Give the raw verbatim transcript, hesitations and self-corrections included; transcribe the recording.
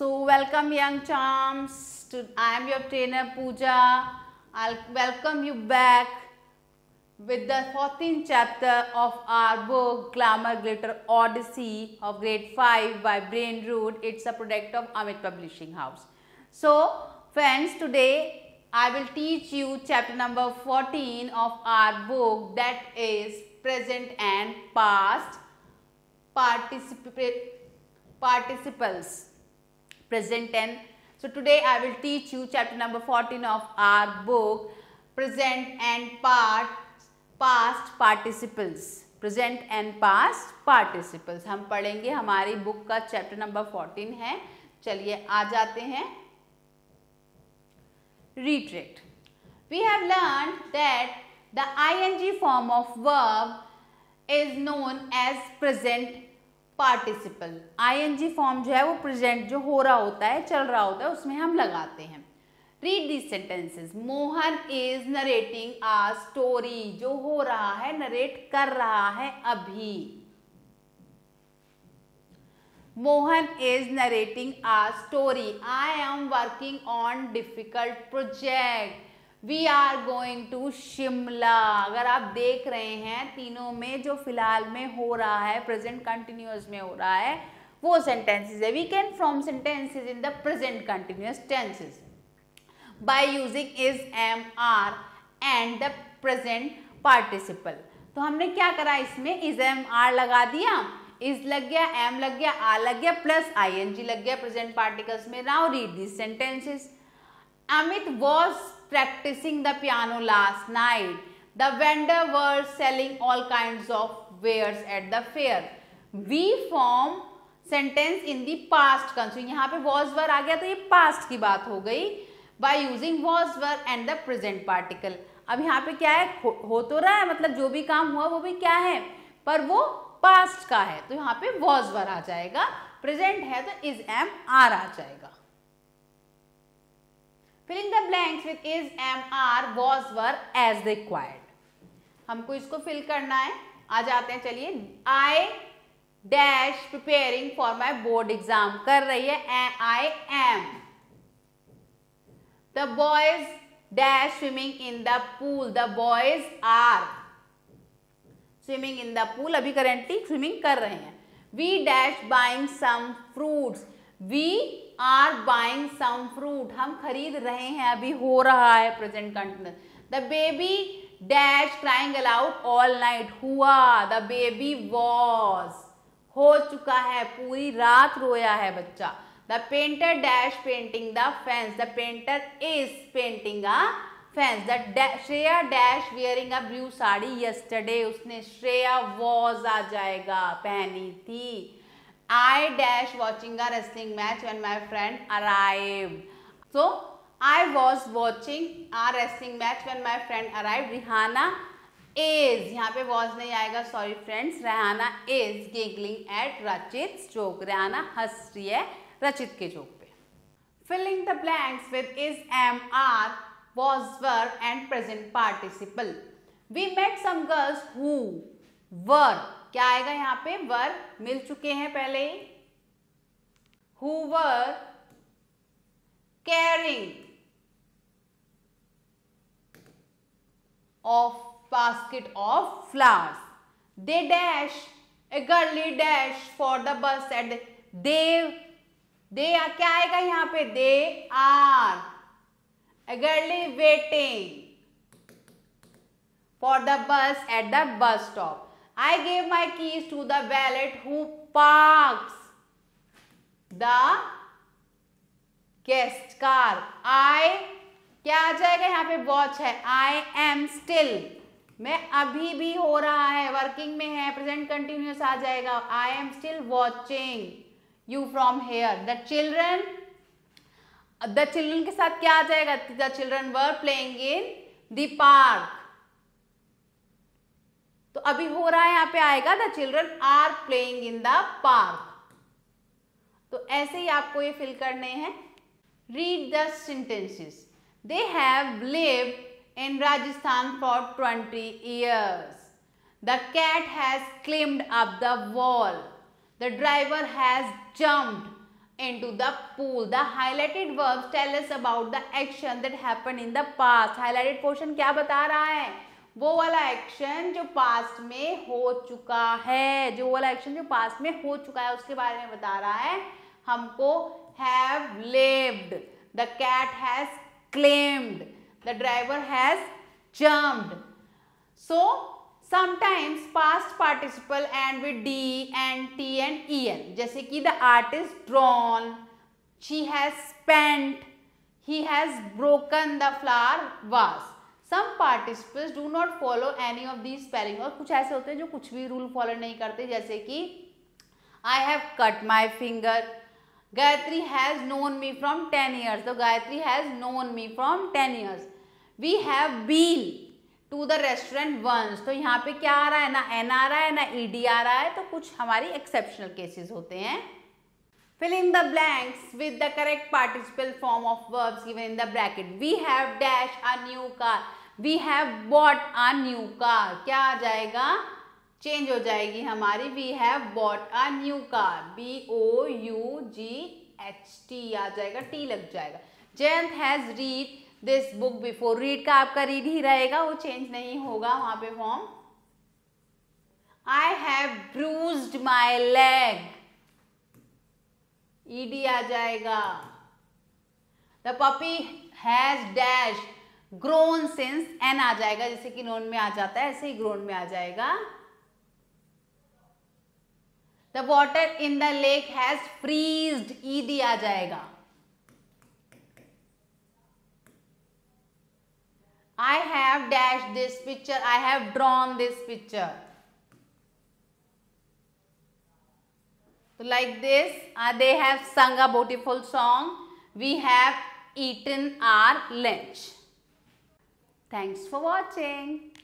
So welcome young charms. To, I am your trainer Pooja. I'll welcome you back with the fourteenth chapter of our book Glamour Glitter Odyssey of grade five by Brain Root. It's a product of Amit Publishing House. So friends, today I will teach you chapter number fourteen of our book, that is present and past particip participles. Present and so today I will teach you chapter number fourteen of our book, present and part past participles. Present and past participles हम पढ़ेंगे, हमारी book का chapter number fourteen है. चलिए आ जाते हैं. Retract. We have learned that the ing form of verb is known as present participle. I N G form जो है वो प्रेजेंट जो हो रहा होता है, चल रहा होता है, उसमें हम लगाते हैं. Read these sentences. Mohan is narrating a story. जो हो रहा है, नरेट कर रहा है अभी. Mohan is narrating a story. I am working on difficult project. We are going to Shimla. अगर आप देख रहे हैं, तीनों में जो फिलहाल में हो रहा है, प्रेजेंट कंटिन्यूअस में हो रहा है, वो सेंटेंसेस है. We can form sentences in the present continuous tenses by using is, am, are and the present participle. तो हमने क्या करा, इसमें इज, एम, आर लगा दिया, इज लग गया, एम लग गया, आर लग गया, प्लस आईएनजी लग गया प्रेजेंट पार्टिकल्स में. Now read this sentences. Amit was practicing the piano last night. The vendor were selling all kinds of wares at the fair. We form sentence in the past continuous. यहाँ पे was were आ गया तो ये past की बात हो गई by using was were and the present particle. अब यहाँ पे क्या है, हो, हो तो रहा है, मतलब जो भी काम हुआ वो भी क्या है, पर वो past का है, तो यहाँ पे was were आ जाएगा. present है तो is, am, are आ जाएगा. Filling the blanks with is, am, are, was, were as required. हमको इसको फिल करना है. आ जाते हैं, चलिए. I dash preparing for my board exam. कर रही है, I am. The boys dash swimming in the pool. The boys are swimming in the pool. अभी currently swimming कर रहे हैं. We dash buying some fruits. We are buying some fruit. हम खरीद रहे हैं, अभी हो रहा है present continuous. The baby dash crying aloud all night. हुआ, द बेबी वॉज, हो चुका है, पूरी रात रोया है बच्चा. The painter dash painting the fence. The painter is painting a fence. The Shreya dash wearing a blue sari yesterday. उसने, श्रेया वॉज आ जाएगा, पहनी थी. I dash watching a wrestling match when my friend arrived. So I was watching a wrestling match when my friend arrived. Rihanna is, यहाँ पे was नहीं आएगा, sorry friends. Rihanna is giggling at Rachit's joke. Rihanna हंस रही है रचित के joke पे. Filling the blanks with is, am, are, was, were and present participle. We met some girls who were. क्या आएगा यहाँ पे, वर मिल चुके हैं पहले ही. Who were carrying of basket of flowers. They dash a girly dash for the bus and they they क्या आएगा यहाँ पे, they are a girly waiting for the bus at the bus stop. I gave my keys to the valet who parks the guest car. I क्या आ जाएगा यहाँ पे, watch है. I am still, मैं अभी भी हो रहा है, वर्किंग में है, प्रेजेंट कंटिन्यूअस आ जाएगा. I am still watching you from here. The children, the children के साथ क्या आ जाएगा, the children were playing in the park. तो अभी हो रहा है, यहाँ पे आएगा the children are playing in the park. तो ऐसे ही आपको ये फिल करने हैं. Read the sentences. They have lived in Rajasthan for twenty years. The cat has climbed up the wall. The driver has jumped into the pool. The highlighted verbs tell us about the action that happened in the past. Highlighted portion क्या बता रहा है? वो वाला action जो past में हो चुका है, जो वाला एक्शन जो पास्ट में हो चुका है उसके बारे में बता रहा है हमको. have lived, the cat has claimed, the driver has jumped. So sometimes past participle end with D and T and En. जैसे कि the artist drawn, she has spent, he has broken the flower vase. Some participles do not follow any of these spelling. और कुछ ऐसे होते हैं जो कुछ भी रूल फॉलो नहीं करते, जैसे कि I have cut my finger. Gayatri has known me from ten years. So Gayatri has known me from ten years. We have been to the restaurant once. तो यहाँ पे क्या आ रहा है, ना N आ रहा है ना E D आ रहा है, तो कुछ हमारी exceptional cases होते हैं. Fill in the blanks with the correct participle form of verbs given in the bracket. We have dash a new car. We have bought a new car. क्या आ जाएगा, change हो जाएगी हमारी. We have bought a new car. B O U G H T आ जाएगा, T लग जाएगा. Jayanth has read this book before. read का आपका read ही रहेगा, वो चेंज नहीं होगा वहां पे form. I have bruised my leg. E D आ जाएगा. The puppy has dash grown since. N आ जाएगा, जैसे कि नोन में आ जाता है ऐसे ही ग्रोन में आ जाएगा. The water in the lake has freezed. E D आ जाएगा. I have dashed this picture. I have drawn this picture. So like this, uh, they have sung a beautiful song. We have eaten our lunch. Thanks for watching.